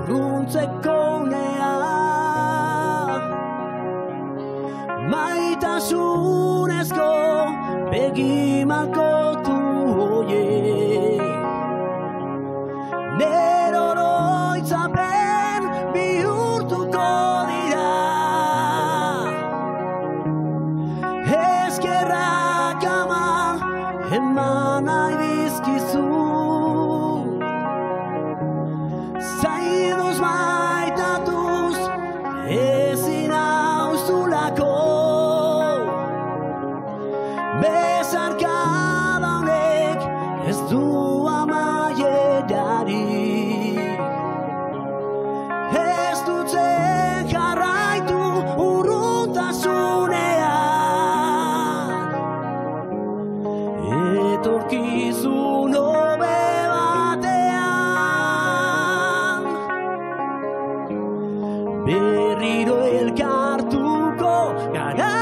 urruntzeko unea. Maitasunezko begi malkotu hoiek nero oroitzapen bihurtuko dira. Eskerrak ama eman nahi dizkizu, zainduz maitatuz ezin hauzulako. Besarkada honek ez du amaierarik. Ez dut zen jarraitu urruntasunean. Etorkizun hobe batean berriro elkartuko gara.